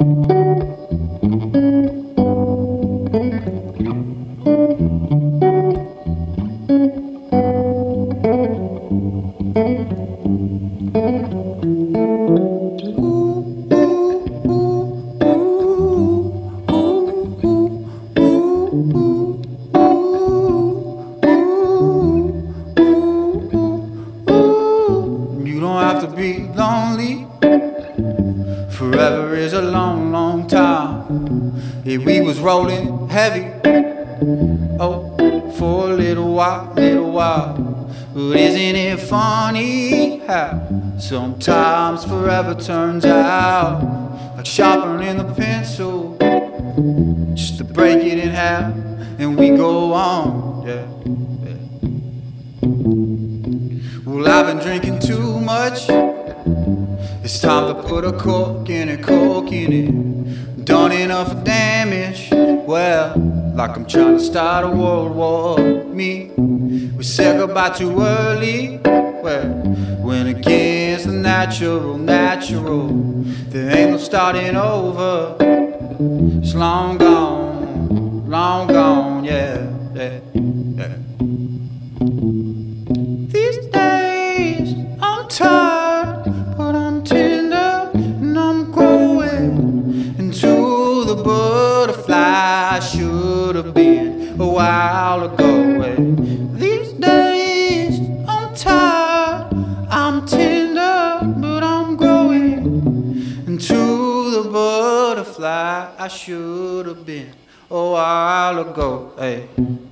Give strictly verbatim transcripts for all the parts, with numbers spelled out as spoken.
Forever is a long, long time. Yeah, we was rolling heavy, oh, for a little while, little while. But isn't it funny how sometimes forever turns out like sharpening the pencil, just to break it in half, and we go on, yeah, yeah. Well, I've been drinking too much. It's time to put a cork in it, cork in it. Done enough damage. Well, like I'm trying to start a world war. Me, we said goodbye too early. Well, went against the natural, natural. There ain't no starting over. It's long gone, long gone, yeah, yeah, yeah. These days I'm tired, but I'm tender and I'm growing into the butterfly I should have been a while ago. These days I'm tired, I'm tender, but I'm growing into the butterfly I should have been a while ago. Hey.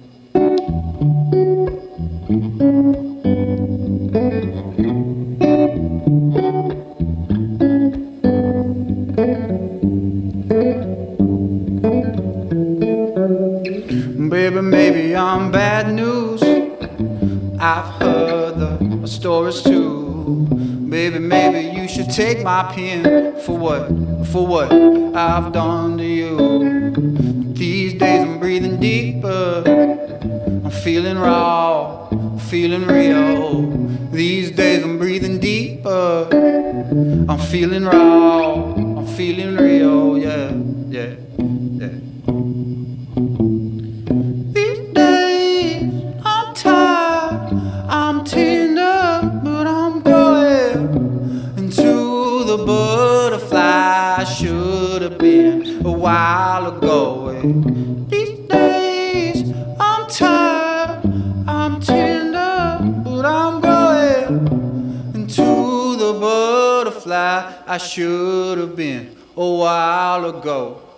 Baby, maybe I'm bad news. I've heard the stories too. Baby, maybe you should take my pen. For what? For what I've done to you. These days I'm breathing deeper. I'm feeling raw, feeling real. These days I'm breathing deeper. I'm feeling raw, I'm feeling real. Yeah, yeah, yeah. I'm tender, but I'm growing into the butterfly I should have been a while ago. These days I'm tired, I'm tender, but I'm growing into the butterfly I should have been a while ago.